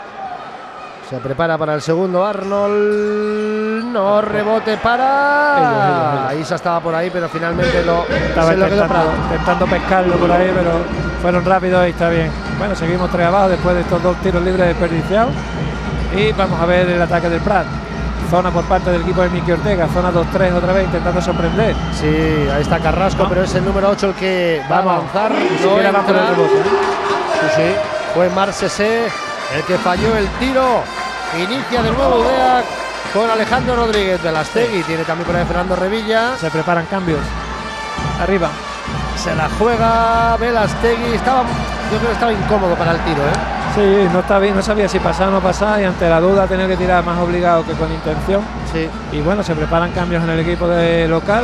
Se prepara para el segundo Arnold. No, rebote para. Ellos, ellos, ellos. Isa estaba por ahí, pero finalmente lo, estaba se lo quedó para. Intentando pescarlo por ahí, pero fueron rápidos y está bien. Bueno, seguimos tres abajo después de estos dos tiros libres desperdiciados. Y vamos a ver el ataque del Prat. Zona por parte del equipo de Miki Ortega. Zona dos tres otra vez intentando sorprender. Sí, ahí está Carrasco, no. pero es el número ocho el que va vamos. a avanzar. Ni siquiera va por el rebote. Sí, sí. Fue Marcesé el que falló el tiro. Inicia de nuevo Udea con Alejandro Rodríguez de Lastegui. Tiene también por ahí Fernando Revilla. Se preparan cambios. Arriba. Se la juega Velastegui. Estaba, yo creo que estaba incómodo para el tiro, ¿eh? Sí, no, está bien, no sabía si pasaba o no pasaba y ante la duda tenía que tirar más obligado que con intención. Sí. Y bueno, se preparan cambios en el equipo de local.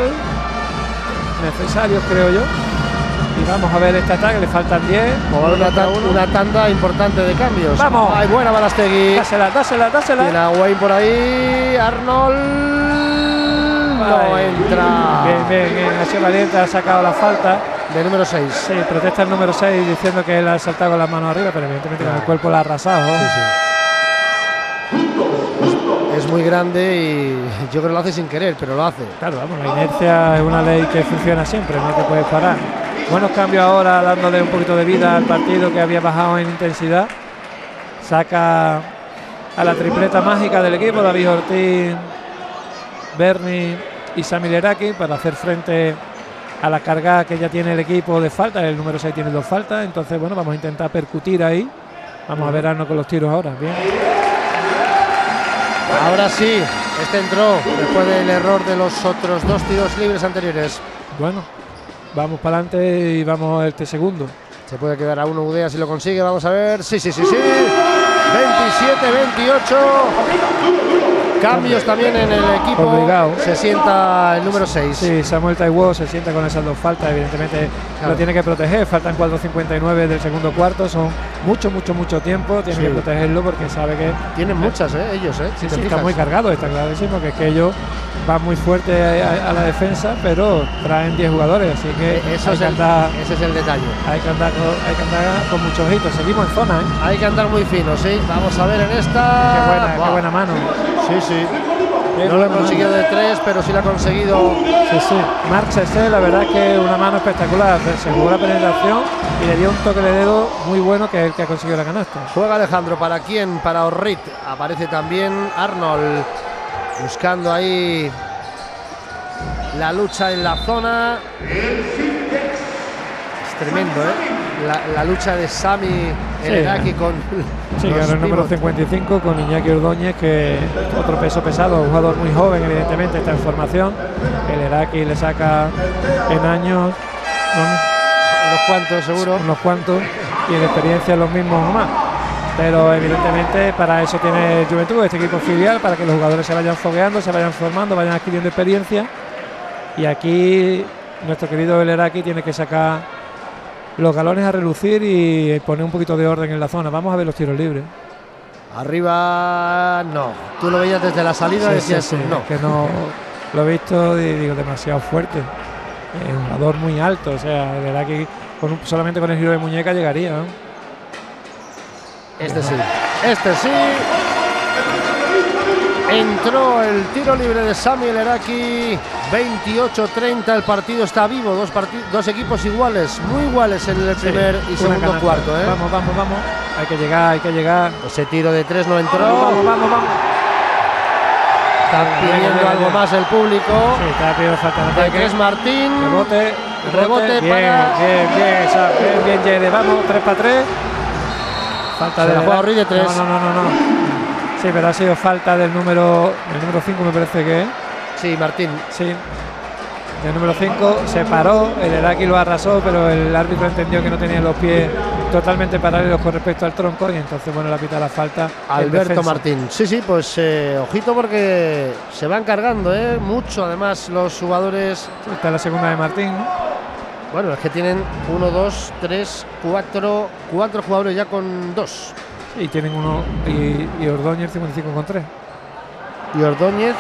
Necesarios, creo yo. Y vamos a ver este ataque, le faltan diez. Una, ta una tanda importante de cambios. Vamos. Ay, buena Velastegui. Dásela, dásela, dásela. Tiene a Wayne por ahí. Arnold. No Ay. entra. Bien, bien, bien. Ha sido valiente, ha sacado la falta. De número seis. Sí, protesta el número seis diciendo que él ha saltado con las manos arriba, pero evidentemente claro. con el cuerpo la ha arrasado. ¿no? Sí, sí. Es, es muy grande y yo creo que lo hace sin querer, pero lo hace. Claro, vamos, la inercia es una ley que funciona siempre, no te puedes parar. Buenos cambios ahora, dándole un poquito de vida al partido que había bajado en intensidad. Saca a la tripleta mágica del equipo, David Ortiz, Berni y Sami Leraki, para hacer frente a la carga que ya tiene el equipo de falta. El número seis tiene dos faltas, entonces bueno, vamos a intentar percutir ahí. Vamos a vernos con los tiros ahora. Bien. Ahora sí, este entró después del error de los otros dos tiros libres anteriores. Bueno, vamos para adelante y vamos a este segundo. Se puede quedar a uno Udea si lo consigue, vamos a ver. Sí, sí, sí, sí. veintisiete veintiocho. Cambios también en el equipo. Obligado. Se sienta el número seis. Sí, Samuel Taiwo se sienta con esas dos faltas. Evidentemente claro, lo tiene que proteger. Faltan cuatro cincuenta y nueve del segundo cuarto. Son mucho, mucho, mucho tiempo. Tiene sí. que protegerlo porque sabe que... Tienen eh, muchas, ¿eh? Ellos, ¿eh? Sí, sí, están muy cargados, está clarísimo. Que es que ellos van muy fuerte a, a la defensa, pero traen diez jugadores. Así que eh, eso hay es que el, andar, ese es el detalle. Hay que andar con, hay que andar con muchos ojitos. Seguimos en zona, ¿eh? Hay que andar muy fino, sí. Vamos a ver en esta. Qué buena, wow. qué buena mano. Sí, sí. No lo he conseguido de tres, pero sí lo ha conseguido. Sí, sí. Marc Sessé, la verdad es que una mano espectacular. Se jugó la penetración y le dio un toque de dedo muy bueno, que es el que ha conseguido la canasta. Juega Alejandro. ¿Para quién? Para Orrit. Aparece también Arnold. Buscando ahí la lucha en la zona. Es tremendo, ¿eh? La, la lucha de Sami Leraki sí, con. Sí, ganó el número cincuenta y cinco con Iñaki Ordóñez, que otro peso pesado, un jugador muy joven, evidentemente está en formación. El Leraki le saca en años ¿no? unos cuantos, seguro. Unos cuantos, y en experiencia los mismos o más. Pero evidentemente para eso tiene Juventud, este equipo filial, para que los jugadores se vayan fogueando, se vayan formando, vayan adquiriendo experiencia. Y aquí nuestro querido Leraki tiene que sacar los galones a relucir y poner un poquito de orden en la zona. Vamos a ver los tiros libres. Arriba no. Tú lo veías desde la salida, sí, decías sí, sí, no. Que no lo he visto y digo demasiado fuerte. Es un jugador muy alto, o sea, de verdad que con un, solamente con el giro de muñeca llegaría, ¿no? Este sí. Este sí. Entró el tiro libre de Sami Leraki. veintiocho treinta, el partido está vivo. Dos, dos equipos iguales, muy iguales en el primer sí, y segundo canasta. cuarto. ¿eh? Vamos, vamos, vamos. Hay que llegar, hay que llegar. Ese tiro de tres no entró. Vamos, vamos, vamos. Está pidiendo bien, algo bien. más el público. Sí, está pidiendo falta de ataque. Que es Martín. Rebote, rebote, rebote bien, para. Bien, bien, bien, bien, bien, bien. Vamos, tres para tres. Falta Se de la juega Ruiz de tres. No, no, no, no, no. Sí, pero ha sido falta del número el número cinco, me parece que es. Sí, Martín. Sí. El número cinco se paró, el Leraki lo arrasó, pero el árbitro entendió que no tenía los pies totalmente paralelos con respecto al tronco y entonces, bueno, le pita la falta. Alberto Martín. Sí, sí, pues eh, ojito porque se van cargando, ¿eh? Mucho, además, los jugadores. Esta es la segunda de Martín. Bueno, es que tienen uno, dos, tres, cuatro, cuatro jugadores ya con dos. Y tienen uno, y, y Ordóñez cincuenta y cinco con tres. Y Ordóñez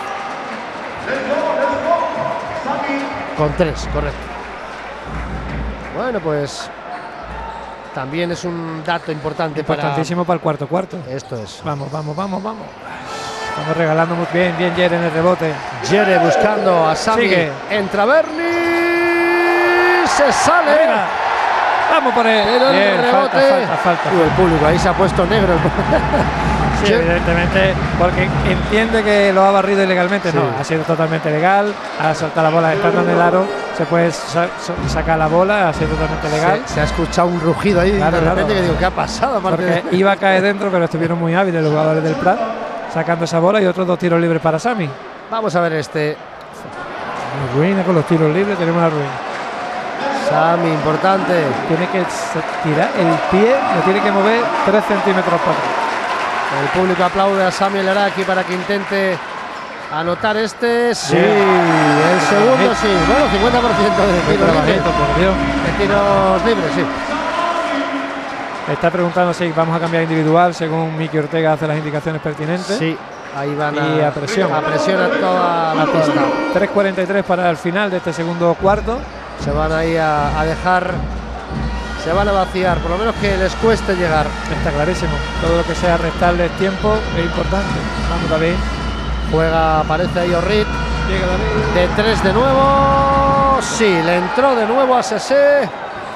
con tres, correcto. Bueno, pues también es un dato importante. Importantísimo para, para el cuarto cuarto. Esto es. Vamos, vamos, vamos, vamos. Estamos regalando muy bien, bien Jere en el rebote. Jere buscando a Sami. Sigue. Entra Berni. Se sale. Venga. Vamos por él. Pero bien, el rebote. Falta, falta, falta. Uy, el público ahí se ha puesto negro. Sí, evidentemente, porque entiende que lo ha barrido ilegalmente. Sí. No, ha sido totalmente legal. Ha soltado la bola estando en el aro. Se puede sa sacar la bola, ha sido totalmente legal. Se, se ha escuchado un rugido ahí. Claro, de repente claro. Que digo, ¿qué ha pasado? Porque de... iba a caer dentro, pero estuvieron muy hábiles los jugadores del Prat, sacando esa bola y otros dos tiros libres para Sami. Vamos a ver este. Ruina con los tiros libres, tenemos a Ruin. Sami, importante. Tiene que tirar el pie, lo tiene que mover tres centímetros para atrás. El público aplaude a Sami Leraki para que intente anotar este. Sí, Bien. el segundo sí. Bueno, cincuenta por ciento de tiros libres. Por Dios. De tiros libres, sí. Está preguntando si vamos a cambiar individual según Miki Ortega hace las indicaciones pertinentes. Sí, ahí van a, y a presión. A presión a toda la pista. tres cuarenta y tres para el final de este segundo cuarto. Se van ahí a, a dejar, se van a vaciar, por lo menos que les cueste llegar. Está clarísimo. Todo lo que sea restarles tiempo es importante. Vamos, David. Juega, aparece ahí Orrit. Llega David. De tres de nuevo. Sí, le entró de nuevo a Sessé.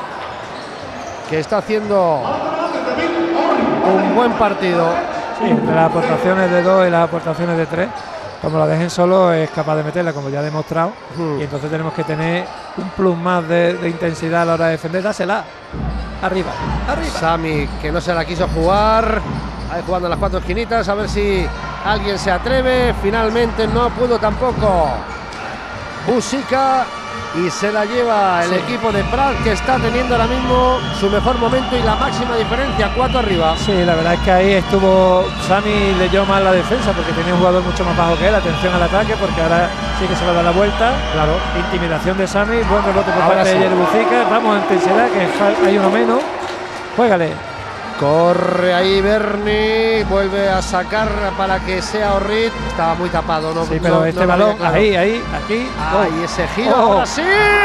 que está haciendo un buen partido. Sí, entre las aportaciones de dos y las aportaciones de tres, como la dejen solo es capaz de meterla, como ya ha demostrado, hmm. y entonces tenemos que tener un plus más de, de intensidad a la hora de defender. Dásela arriba, arriba. Sami, que no se la quiso jugar, ahí jugando en las cuatro esquinitas, a ver si alguien se atreve. Finalmente no pudo tampoco Busica, y se la lleva el sí. equipo de Prat, que está teniendo ahora mismo su mejor momento y la máxima diferencia, cuatro arriba. Sí, la verdad es que ahí estuvo Sami, leyó mal la defensa porque tenía un jugador mucho más bajo que él. Atención al ataque, porque ahora sí que se va a dar la vuelta. Claro, intimidación de Sami, buen rebote por ahora parte sí. de Yeru Busica. Vamos a intensidad, que hay uno menos. Juégale. Corre ahí Berni, vuelve a sacar para que sea Orrit. Estaba muy tapado, ¿no? Sí, pero no, este no balón, claro. ahí, ahí, aquí. Ahí oh. ese giro, oh. ahora sí.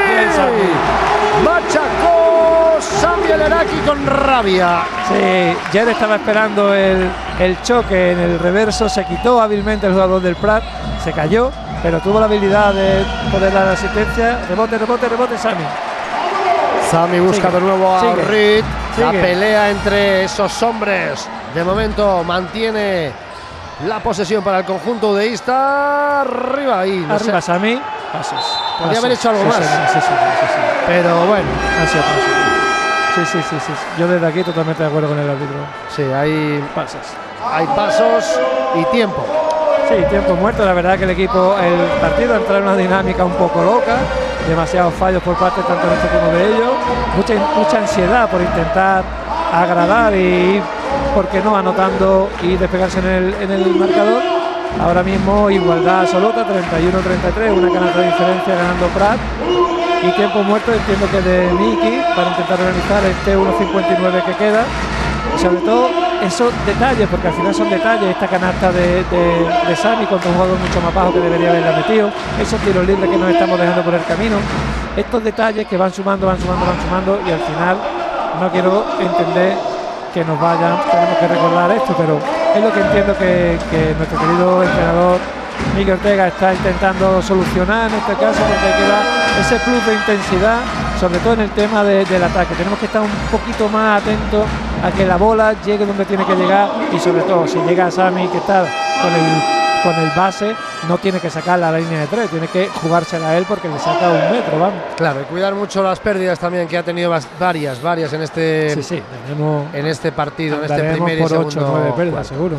Machacó Sami El Erraqui con rabia. Sí, Jer estaba esperando el, el choque en el reverso, se quitó hábilmente el jugador del Prat, se cayó, pero tuvo la habilidad de poder dar asistencia. Rebote, rebote, rebote, Sami. Sami busca sigue, de nuevo a Orrit. La sigue. pelea entre esos hombres. De momento mantiene la posesión para el conjunto udeísta. Arriba ahí. No Arriba sé. Sami. Pases. Podría pases. haber hecho algo sí, más. Sí, sí, sí, sí, sí. Pero bueno. Pases, pases. Sí, sí, sí, sí. Yo desde aquí totalmente de acuerdo con el árbitro. Sí, hay pases. Hay pasos y tiempo. Sí, tiempo muerto. La verdad que el equipo, el partido entra en una dinámica un poco loca. Demasiados fallos por parte tanto de este como de ellos, mucha, mucha ansiedad por intentar agradar y ir, ¿por qué no?, anotando y despegarse en el, en el marcador. Ahora mismo igualdad absoluta, treinta y uno a treinta y tres, una canasta de diferencia ganando Prat. Y tiempo muerto, entiendo que de Miki, para intentar organizar este uno cincuenta y nueve que queda. Y sobre todo esos detalles, porque al final son detalles, esta canasta de, de, de Sami contra un jugador mucho más bajo que debería haberla metido, esos tiros libres que nos estamos dejando por el camino, estos detalles que van sumando, van sumando, van sumando, y al final no quiero entender que nos vayan, tenemos que recordar esto, pero es lo que entiendo que, que nuestro querido entrenador Miguel Ortega está intentando solucionar en este caso, porque hay que dar ese plus de intensidad, sobre todo en el tema de, del ataque. Tenemos que estar un poquito más atentos a que la bola llegue donde tiene que llegar, y sobre todo si llega a Sami, que está con el, con el base, no tiene que sacar la línea de tres, tiene que jugársela a él porque le saca un metro, vamos. Claro, y cuidar mucho las pérdidas también, que ha tenido varias, varias en este, sí, sí, tenemos, en este partido, en este primer y por segundo. ocho o nueve pérdidas, seguro.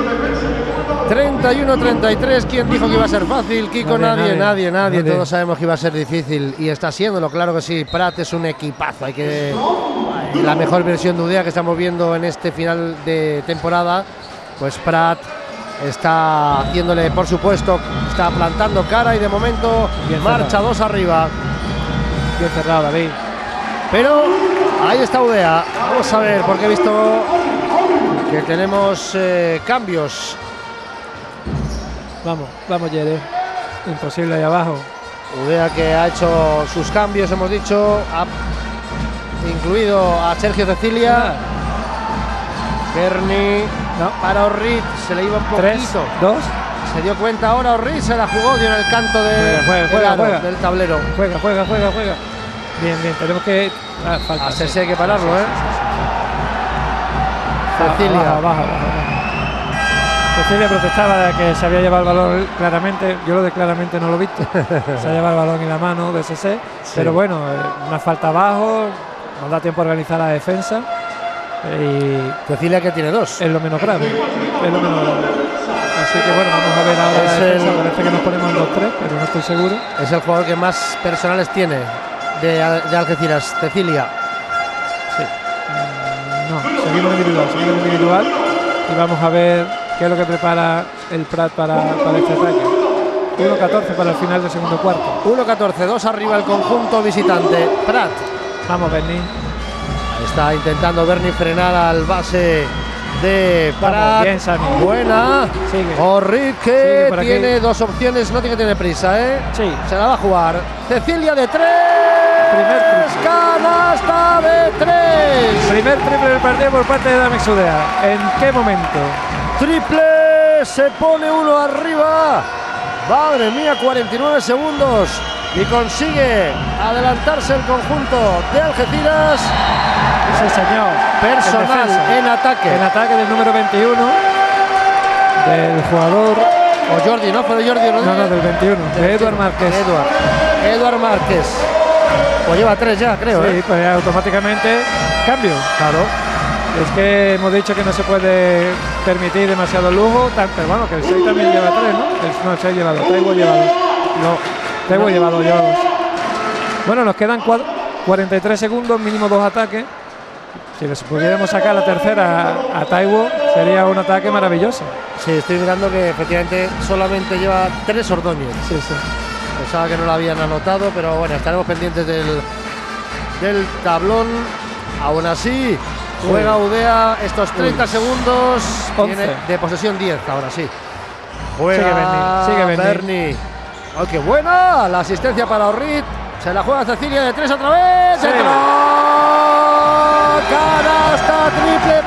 treinta y uno a treinta y tres, ¿quién dijo que iba a ser fácil? Kiko, nadie, nadie, nadie, nadie, nadie. Todos sabemos que iba a ser difícil y está siéndolo, claro que sí. Prat es un equipazo, hay que la mejor versión de Udea que estamos viendo en este final de temporada. Pues Prat está haciéndole, por supuesto, está plantando cara y de momento bien marcha cerrado. Dos arriba. Bien cerrado, David. Pero ahí está Udea. Vamos a ver, porque he visto que tenemos eh, cambios. Vamos, vamos, Yere. Imposible ahí abajo. Udea que ha hecho sus cambios, hemos dicho, ha incluido a Sergio Cecilia. Berni no. Para Orrit, se le iba un poquito. Tres, dos. Se dio cuenta ahora Orrit, se la jugó, dio en el canto de, juega, juega, de lado, juega. del tablero. Juega, juega, juega, juega. Bien, bien, tenemos que. Ah, falta, a Ceci sí. hay que pararlo, sí, ¿eh? Sí, sí, sí. Cecilia. Baja, baja, baja, baja. Cecilia protestaba de que se había llevado el balón claramente. Yo lo de claramente no lo he visto. Se ha llevado el balón en la mano de C C. Sí. Pero bueno, una falta abajo. Nos da tiempo a organizar la defensa. Y Cecilia que tiene dos. Es lo menos grave. Es lo menos grave. Así que bueno, vamos a ver ahora es la defensa. El, Parece que nos ponemos en dos tres, pero no estoy seguro. Es el jugador que más personales tiene de, de Algeciras, Cecilia. Sí. Mm, no, seguimos individual, seguimos individual. Y vamos a ver qué es lo que prepara el Prat para, para este ataque. uno catorce para el final del segundo cuarto. uno catorce, dos arriba el conjunto visitante. Prat. Vamos, Berni. Está intentando Berni frenar al base de Prat. Vamos, bien, Sami. Buena. Sigue. Orrit que Sigue tiene aquí. dos opciones, no tiene que tener prisa, ¿eh? Sí. Se la va a jugar. Cecilia de tres. Primer triple. Canasta de tres. Primer triple del partido por parte de Damex Udea. ¿En qué momento? Triple. Se pone uno arriba. Madre mía, cuarenta y nueve segundos. y consigue adelantarse el conjunto de Algeciras. Sí, señor. Personal en, en ataque. En ataque del número veintiuno del jugador. O Jordi, ¿no? Fue de Jordi Rodríguez. No, no, del veintiuno. De Eduard Márquez. Eduard. Eduard Márquez. Pues lleva tres ya, creo. Sí, ¿eh? pues automáticamente cambio. Claro. Es que hemos dicho que no se puede permitir demasiado lujo, tan, pero bueno, que el seis también lleva tres, ¿no? El, no, el seis lleva dos, Taiwo lleva dos. No, Taiwo no. lleva dos, lleva dos. Bueno, nos quedan cuarenta y tres segundos, mínimo dos ataques. Si les pudiéramos sacar la tercera a, a Taiwo, sería un ataque maravilloso. Sí, estoy mirando que efectivamente solamente lleva tres Ordóñez. Sí, sí. Pensaba que no lo habían anotado, pero bueno, estaremos pendientes del, del tablón. Aún así, juega Udea estos treinta Uy. segundos. Tiene de posesión diez, ahora sí. Juega sigue Berni. Sigue Berni. ¡Oh, qué buena! La asistencia para Orrit. Se la juega Cecilia de tres otra vez. Sí. ¡Entró! ¡Canasta triple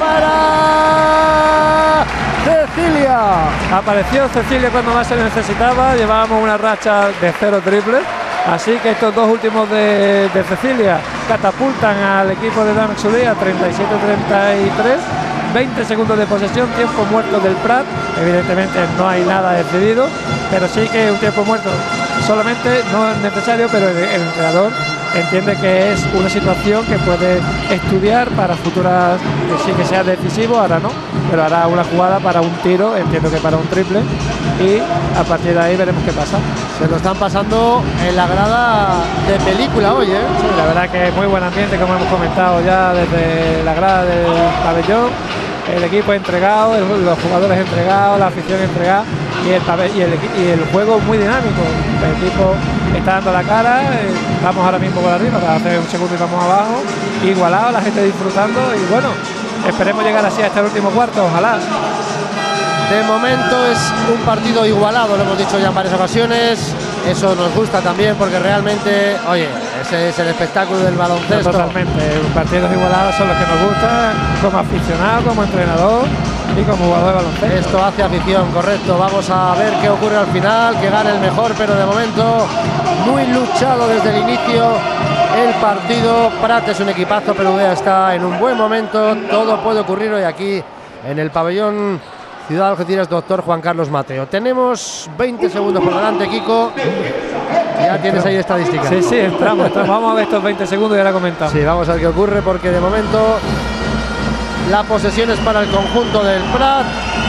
para Cecilia! Apareció Cecilia cuando más se necesitaba. Llevábamos una racha de cero triples. Así que estos dos últimos de, de Cecilia catapultan al equipo de Damex Udea treinta y siete treinta y tres. veinte segundos de posesión, tiempo muerto del Prat. Evidentemente no hay nada decidido, pero sí que un tiempo muerto solamente no es necesario, pero el, el entrenador entiende que es una situación que puede estudiar para futuras, que sí que sea decisivo, ahora no, pero hará una jugada para un tiro, entiendo que para un triple, y a partir de ahí veremos qué pasa. Se lo están pasando en la grada de película hoy, ¿eh? Sí, la verdad que es muy buen ambiente, como hemos comentado ya desde la grada del pabellón. El equipo entregado, el, los jugadores entregados, la afición entregada y el, y, el, y el juego muy dinámico. El equipo está dando la cara, eh, vamos ahora mismo por arriba, para hacer un segundo y vamos abajo, igualado, la gente disfrutando y bueno, esperemos llegar así hasta el último cuarto, ojalá. De momento es un partido igualado, lo hemos dicho ya en varias ocasiones. Eso nos gusta también porque realmente, oye, ese es el espectáculo del baloncesto. Totalmente, partidos igualados son los que nos gustan como aficionado, como entrenador y como jugador de baloncesto. Esto hace afición, correcto. Vamos a ver qué ocurre al final, que gane el mejor, pero de momento muy luchado desde el inicio el partido. Prat es un equipazo, pero Udea está en un buen momento. Todo puede ocurrir hoy aquí en el pabellón Ciudad de Algeciras, doctor Juan Carlos Mateo. Tenemos veinte segundos por delante, Kiko. Ya tienes ahí estadísticas. Sí, sí, entramos, entramos. Vamos a ver estos veinte segundos y ahora comentamos. Sí, vamos a ver qué ocurre, porque de momento la posesión es para el conjunto del Prat.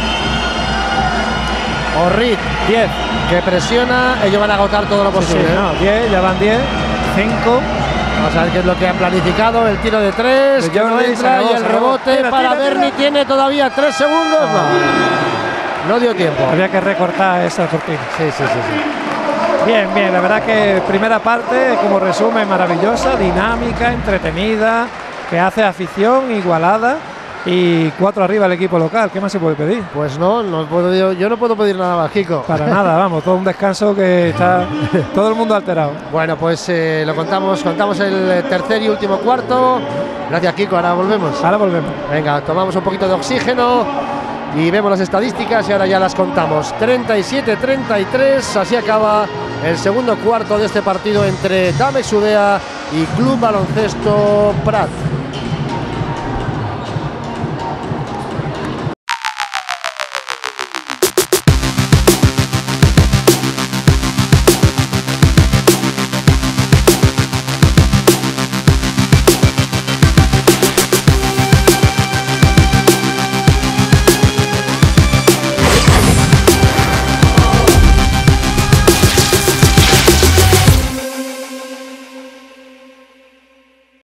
Orrit, diez. Que presiona. Ellos van a agotar todo lo posible. Sí, sí, no, diez, ya van diez. cinco. Vamos a ver qué es lo que han planificado. El tiro de tres, que no entra, y el rebote tira, para tira, Berni. Tira. Tiene todavía tres segundos. No. no dio tiempo. Había que recortar esa cortina. Sí, sí, sí, sí. Bien, bien. La verdad que primera parte, como resumen, maravillosa, dinámica, entretenida, que hace afición, igualada. Y cuatro arriba el equipo local. ¿Qué más se puede pedir? Pues no, no puedo, yo, yo no puedo pedir nada más, Kiko. Para nada, vamos, todo un descanso que está todo el mundo alterado. Bueno, pues eh, lo contamos, contamos el tercer y último cuarto. Gracias, Kiko, ahora volvemos. Ahora volvemos. Venga, tomamos un poquito de oxígeno y vemos las estadísticas y ahora ya las contamos. treinta y siete treinta y tres, así acaba el segundo cuarto de este partido entre Damex Udea y Club Baloncesto Prat.